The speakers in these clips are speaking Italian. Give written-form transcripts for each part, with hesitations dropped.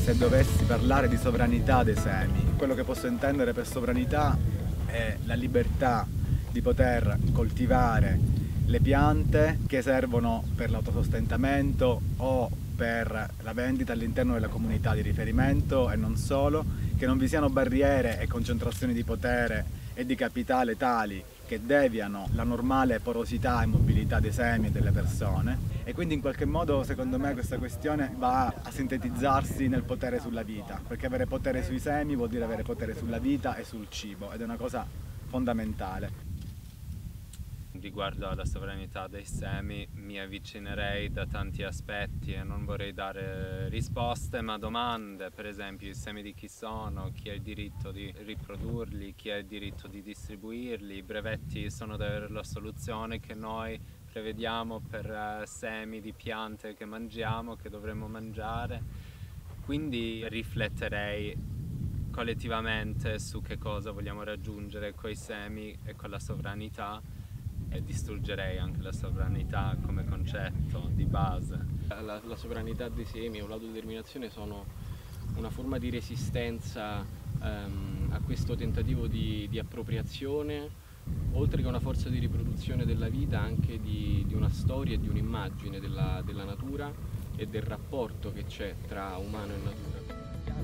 se dovessi parlare di sovranità dei semi. Quello che posso intendere per sovranità è la libertà di poter coltivare le piante che servono per l'autosostentamento o per la vendita all'interno della comunità di riferimento e non solo, che non vi siano barriere e concentrazioni di potere e di capitale tali che deviano la normale porosità e mobilità dei semi e delle persone, e quindi in qualche modo secondo me questa questione va a sintetizzarsi nel potere sulla vita, perché avere potere sui semi vuol dire avere potere sulla vita e sul cibo, ed è una cosa fondamentale. Riguardo alla sovranità dei semi mi avvicinerei da tanti aspetti e non vorrei dare risposte ma domande, per esempio i semi di chi sono, chi ha il diritto di riprodurli, chi ha il diritto di distribuirli. I brevetti sono davvero la soluzione che noi prevediamo per semi di piante che mangiamo, che dovremmo mangiare, quindi rifletterei collettivamente su che cosa vogliamo raggiungere con i semi e con la sovranità, e distruggerei anche la sovranità come concetto di base. La sovranità dei semi o l'autodeterminazione sono una forma di resistenza a questo tentativo di appropriazione, oltre che una forza di riproduzione della vita, anche di una storia e di un'immagine della natura e del rapporto che c'è tra umano e natura.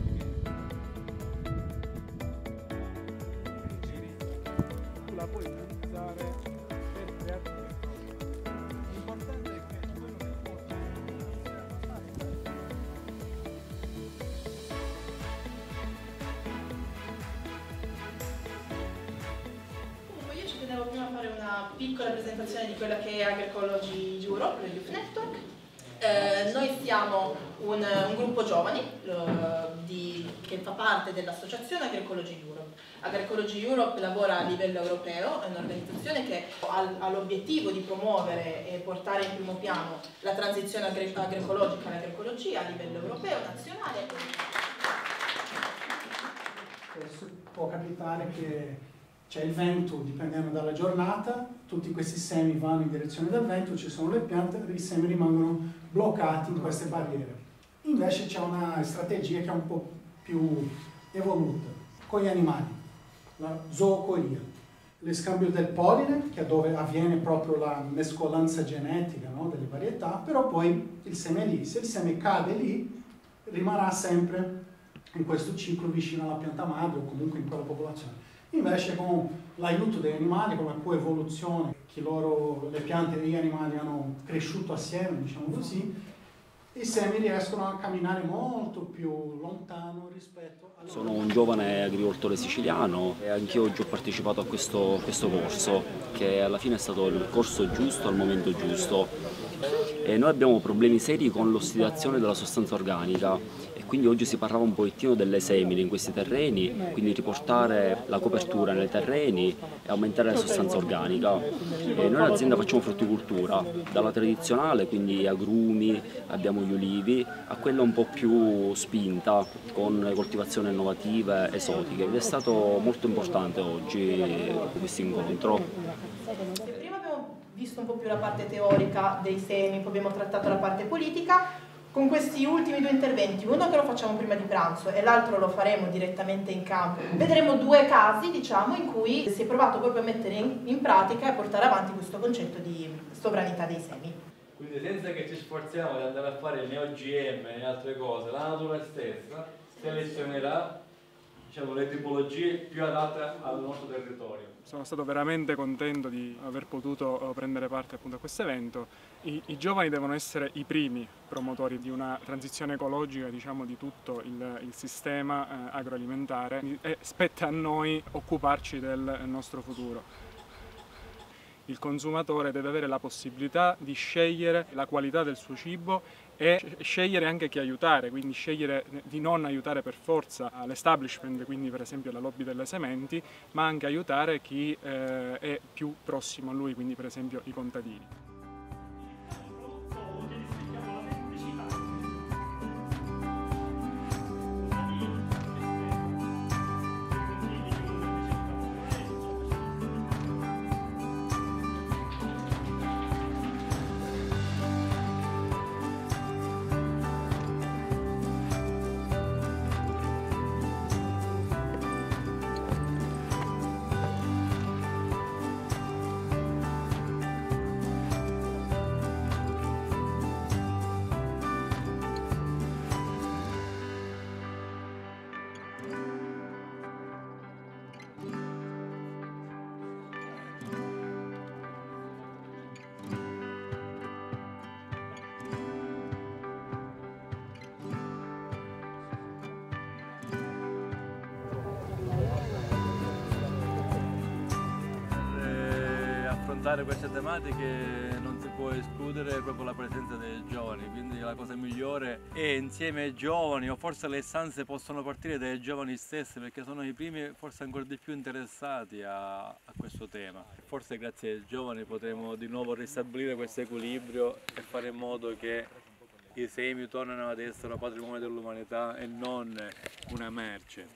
La puoi utilizzare per creare l'importante è che quello che porta Comunque io ci tenevo prima a fare una piccola presentazione di quella che è Agroecology Europe, la Youth Network. Noi siamo un gruppo giovani che fa parte dell'associazione Agroecology Europe. Agroecology Europe lavora a livello europeo, è un'organizzazione che ha l'obiettivo di promuovere e portare in primo piano la transizione agroecologica all'agroecologia a livello europeo, nazionale. Spesso può capitare che c'è il vento, dipendendo dalla giornata, tutti questi semi vanno in direzione del vento, ci sono le piante, i semi rimangono bloccati in queste barriere. Invece c'è una strategia che è un po' più evoluta con gli animali, la zoocoria, l'escambio del polline, che è dove avviene proprio la mescolanza genetica, no, delle varietà, però poi il seme è lì. Se il seme cade lì, rimarrà sempre in questo ciclo vicino alla pianta madre o comunque in quella popolazione. Invece con l'aiuto degli animali, con la coevoluzione, che le piante e gli animali hanno cresciuto assieme, diciamo così, i semi riescono a camminare molto più lontano rispetto a... Sono un giovane agricoltore siciliano e anch'io oggi ho partecipato a questo corso, che alla fine è stato il corso giusto al momento giusto. E noi abbiamo problemi seri con l'ossidazione della sostanza organica e quindi oggi si parlava un pochettino delle semine in questi terreni, quindi riportare la copertura nei terreni e aumentare la sostanza organica. E noi in azienda facciamo frutticoltura, dalla tradizionale, quindi agrumi, abbiamo gli olivi, a quella un po' più spinta, con coltivazioni innovative, esotiche, ed è stato molto importante oggi questo incontro. Prima abbiamo visto un po' più la parte teorica dei semi, poi abbiamo trattato la parte politica. Con questi ultimi due interventi, uno che lo facciamo prima di pranzo e l'altro lo faremo direttamente in campo, vedremo due casi, diciamo, in cui si è provato proprio a mettere in pratica e a portare avanti questo concetto di sovranità dei semi. Quindi senza che ci sforziamo di andare a fare né OGM né altre cose, la natura stessa selezionerà, diciamo, le tipologie più adatte al nostro territorio. Sono stato veramente contento di aver potuto prendere parte appunto a questo evento. I giovani devono essere i primi promotori di una transizione ecologica, diciamo, di tutto il sistema agroalimentare, e spetta a noi occuparci del nostro futuro. Il consumatore deve avere la possibilità di scegliere la qualità del suo cibo e scegliere anche chi aiutare, quindi scegliere di non aiutare per forza l'establishment, quindi per esempio la lobby delle sementi, ma anche aiutare chi è più prossimo a lui, quindi per esempio i contadini. affrontare queste tematiche non si può escludere proprio la presenza dei giovani, quindi la cosa migliore è insieme ai giovani, o forse le istanze possono partire dai giovani stessi, perché sono i primi forse ancora di più interessati a questo tema. Forse grazie ai giovani potremo di nuovo ristabilire questo equilibrio e fare in modo che i semi tornano ad essere un patrimonio dell'umanità e non una merce.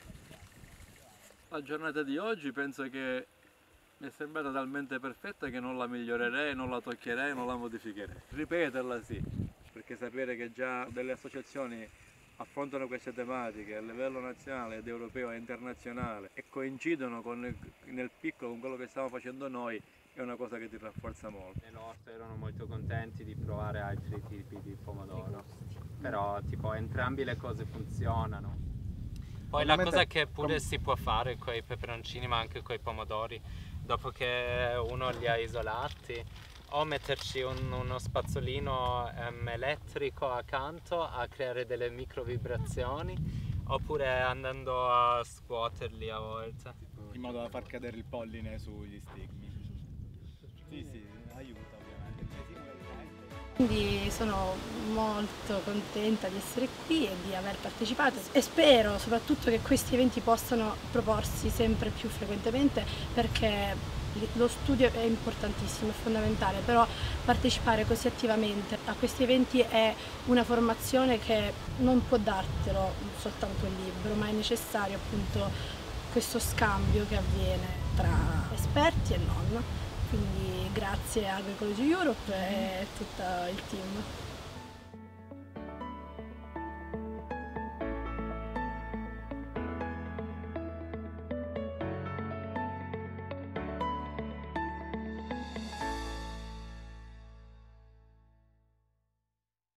La giornata di oggi penso che mi è sembrata talmente perfetta che non la migliorerei, non la toccherei, non la modificherei. Ripeterla sì, perché sapere che già delle associazioni affrontano queste tematiche a livello nazionale ed europeo e internazionale e coincidono nel piccolo con quello che stiamo facendo noi è una cosa che ti rafforza molto. Le nostre erano molto contenti di provare altri tipi di pomodoro, però tipo entrambi le cose funzionano. Poi la cosa che pure si può fare con i peperoncini ma anche con i pomodori, dopo che uno li ha isolati, o metterci uno spazzolino elettrico accanto a creare delle micro vibrazioni, oppure andando a scuoterli a volte. In modo da far cadere il polline sugli stigmi. Sì, aiuta ovviamente. Quindi sono molto contenta di essere qui e di aver partecipato e spero soprattutto che questi eventi possano proporsi sempre più frequentemente, perché lo studio è importantissimo, è fondamentale, però partecipare così attivamente a questi eventi è una formazione che non può dartelo soltanto il libro, ma è necessario appunto questo scambio che avviene tra esperti e non. Quindi grazie a Agroecology Europe e tutto il team.